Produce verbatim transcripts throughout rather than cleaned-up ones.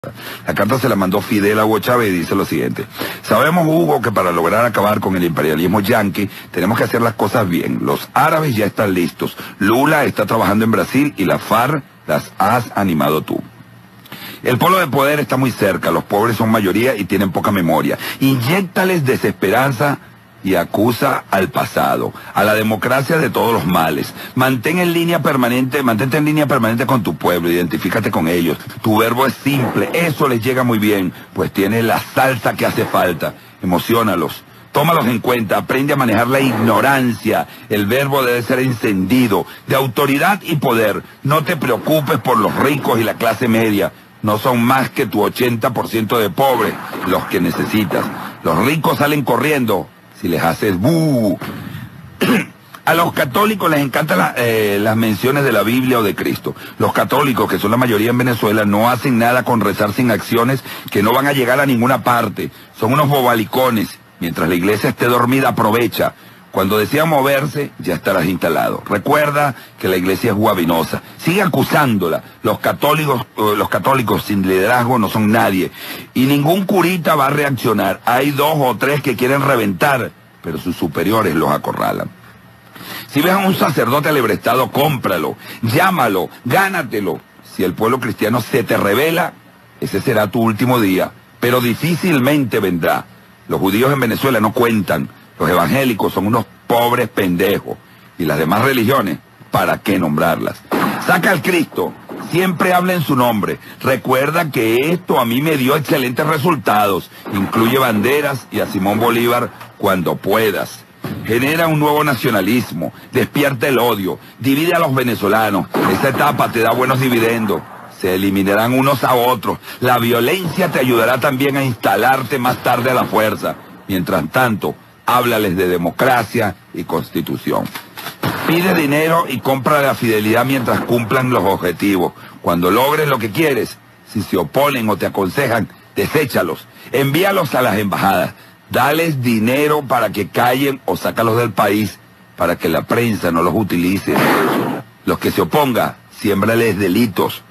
La carta se la mandó Fidel a Hugo Chávez y dice lo siguiente: sabemos, Hugo, que para lograr acabar con el imperialismo yanqui tenemos que hacer las cosas bien. Los árabes ya están listos, Lula está trabajando en Brasil y la FARC las has animado tú. El polo de poder está muy cerca, los pobres son mayoría y tienen poca memoria. Inyéctales desesperanza y acusa al pasado, a la democracia de todos los males. Mantén en línea permanente, mantente en línea permanente con tu pueblo, identifícate con ellos. Tu verbo es simple, eso les llega muy bien, pues tiene la salsa que hace falta. Emociónalos, tómalos en cuenta, aprende a manejar la ignorancia. El verbo debe ser encendido, de autoridad y poder. No te preocupes por los ricos y la clase media. No son más que tu ochenta por ciento de pobres los que necesitas. Los ricos salen corriendo si les haces buh. A los católicos les encantan la, eh, las menciones de la Biblia o de Cristo. Los católicos, que son la mayoría en Venezuela, no hacen nada con rezar sin acciones que no van a llegar a ninguna parte. Son unos bobalicones. Mientras la iglesia esté dormida, aprovecha. Cuando decida moverse, ya estarás instalado. Recuerda que la iglesia es guabinosa. Sigue acusándola. Los católicos, uh, los católicos sin liderazgo no son nadie. Y ningún curita va a reaccionar. Hay dos o tres que quieren reventar, pero sus superiores los acorralan. Si ves a un sacerdote alebrestado, cómpralo, llámalo, gánatelo. Si el pueblo cristiano se te revela, ese será tu último día. Pero difícilmente vendrá. Los judíos en Venezuela no cuentan. Los evangélicos son unos pobres pendejos. Y las demás religiones, ¿para qué nombrarlas? Saca al Cristo, siempre habla en su nombre. Recuerda que esto a mí me dio excelentes resultados. Incluye banderas y a Simón Bolívar cuando puedas. Genera un nuevo nacionalismo, despierta el odio, divide a los venezolanos. Esta etapa te da buenos dividendos. Se eliminarán unos a otros. La violencia te ayudará también a instalarte más tarde a la fuerza. Mientras tanto, háblales de democracia y constitución. Pide dinero y compra la fidelidad mientras cumplan los objetivos. Cuando logres lo que quieres, si se oponen o te aconsejan, deséchalos. Envíalos a las embajadas. Dales dinero para que callen o sácalos del país para que la prensa no los utilice. Los que se opongan, siémbrales delitos.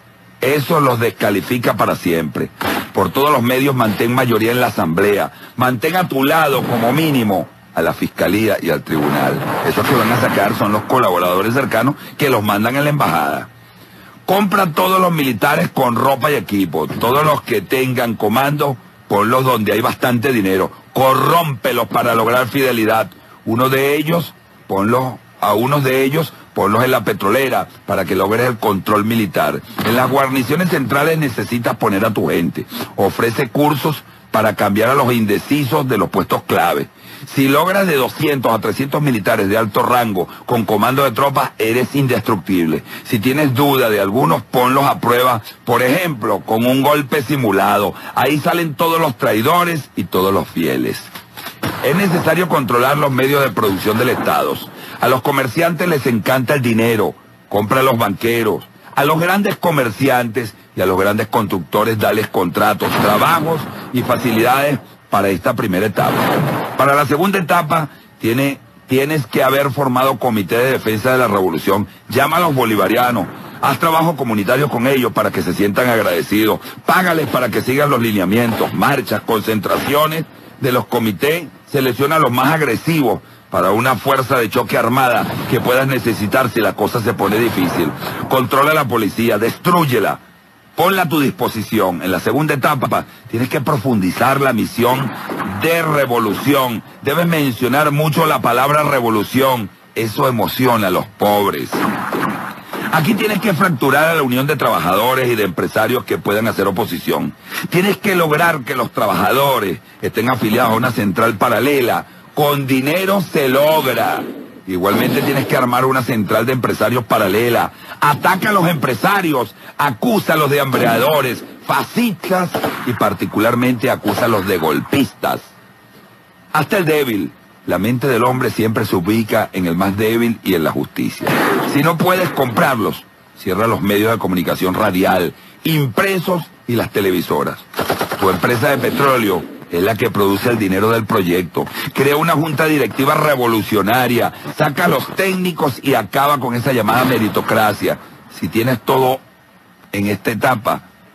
Eso los descalifica para siempre. Por todos los medios mantén mayoría en la asamblea. Mantén a tu lado, como mínimo, a la fiscalía y al tribunal. Esos que van a sacar son los colaboradores cercanos que los mandan en la embajada. Compra todos los militares con ropa y equipo. Todos los que tengan comando, ponlos donde hay bastante dinero. Corrómpelos para lograr fidelidad. Uno de ellos, ponlos, a unos de ellos, ponlos en la petrolera para que logres el control militar. En las guarniciones centrales necesitas poner a tu gente. Ofrece cursos para cambiar a los indecisos de los puestos clave. Si logras de doscientos a trescientos militares de alto rango con comando de tropas, eres indestructible. Si tienes duda de algunos, ponlos a prueba, por ejemplo, con un golpe simulado. Ahí salen todos los traidores y todos los fieles. Es necesario controlar los medios de producción del Estado. A los comerciantes les encanta el dinero, compra a los banqueros. A los grandes comerciantes y a los grandes constructores dales contratos, trabajos y facilidades para esta primera etapa. Para la segunda etapa tiene, tienes que haber formado comité de defensa de la revolución. Llama a los bolivarianos, haz trabajo comunitario con ellos para que se sientan agradecidos. Págales para que sigan los lineamientos, marchas, concentraciones de los comités. Selecciona a los más agresivos para una fuerza de choque armada que puedas necesitar si la cosa se pone difícil. Controla la policía, destrúyela, ponla a tu disposición. En la segunda etapa tienes que profundizar la misión de revolución. Debes mencionar mucho la palabra revolución. Eso emociona a los pobres. Aquí tienes que fracturar a la unión de trabajadores y de empresarios que puedan hacer oposición. Tienes que lograr que los trabajadores estén afiliados a una central paralela. Con dinero se logra. Igualmente tienes que armar una central de empresarios paralela. Ataca a los empresarios, acúsalos de hambreadores, fascistas y particularmente acúsalos de golpistas. Hasta el débil. La mente del hombre siempre se ubica en el más débil y en la justicia. Si no puedes comprarlos, cierra los medios de comunicación radial, impresos y las televisoras. Tu empresa de petróleo es la que produce el dinero del proyecto. Crea una junta directiva revolucionaria, saca a los técnicos y acaba con esa llamada meritocracia. Si tienes todo en esta etapa,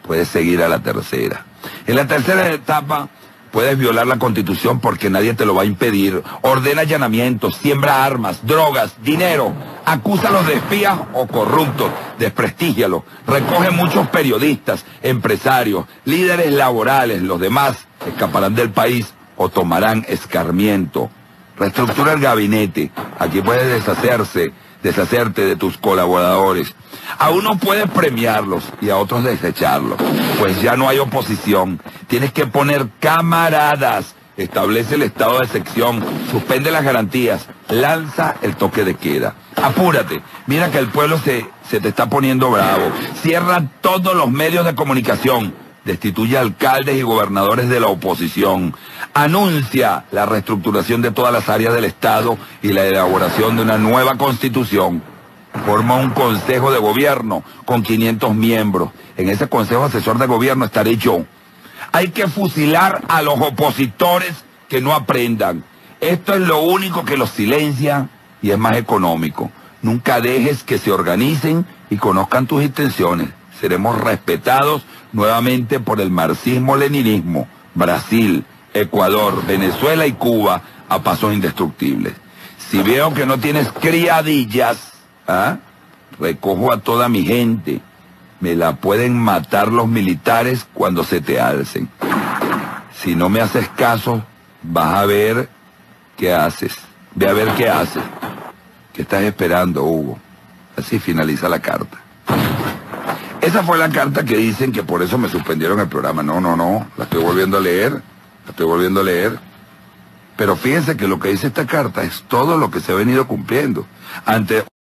puedes seguir a la tercera. En la tercera etapa, puedes violar la Constitución porque nadie te lo va a impedir. Ordena allanamientos, siembra armas, drogas, dinero. Acúsalos de espías o corruptos, desprestígialos. Recoge muchos periodistas, empresarios, líderes laborales. Los demás escaparán del país o tomarán escarmiento. Reestructura el gabinete. Aquí puedes deshacerse, deshacerte de tus colaboradores. A unos puedes premiarlos y a otros desecharlos, pues ya no hay oposición. Tienes que poner camaradas. Establece el estado de excepción, suspende las garantías, lanza el toque de queda. Apúrate, mira que el pueblo se, se te está poniendo bravo. Cierra todos los medios de comunicación. Destituye alcaldes y gobernadores de la oposición. Anuncia la reestructuración de todas las áreas del Estado y la elaboración de una nueva constitución. Forma un consejo de gobierno con quinientos miembros. En ese consejo asesor de gobierno estaré yo. Hay que fusilar a los opositores que no aprendan. Esto es lo único que los silencia y es más económico. Nunca dejes que se organicen y conozcan tus intenciones. Seremos respetados nuevamente por el marxismo-leninismo. Brasil, Ecuador, Venezuela y Cuba a pasos indestructibles. Si veo que no tienes criadillas, ¿ah? recojo a toda mi gente. Me la pueden matar los militares cuando se te alcen. Si no me haces caso, vas a ver qué haces. Ve a ver qué haces. ¿Qué estás esperando, Hugo? Así finaliza la carta. Esa fue la carta que dicen que por eso me suspendieron el programa. No, no, no. La estoy volviendo a leer. La estoy volviendo a leer. Pero fíjense que lo que dice esta carta es todo lo que se ha venido cumpliendo. Ante